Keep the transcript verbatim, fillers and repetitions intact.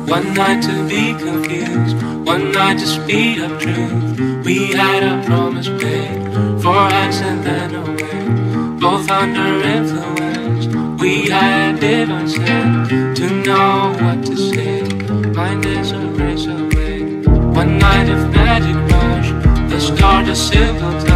One night to be confused, one night to speed up truth. We had a promise paid, for hands and then away. Both under influence, we had divine sense to know what to say. Mind is a race away. One night of magic rush, the start a simple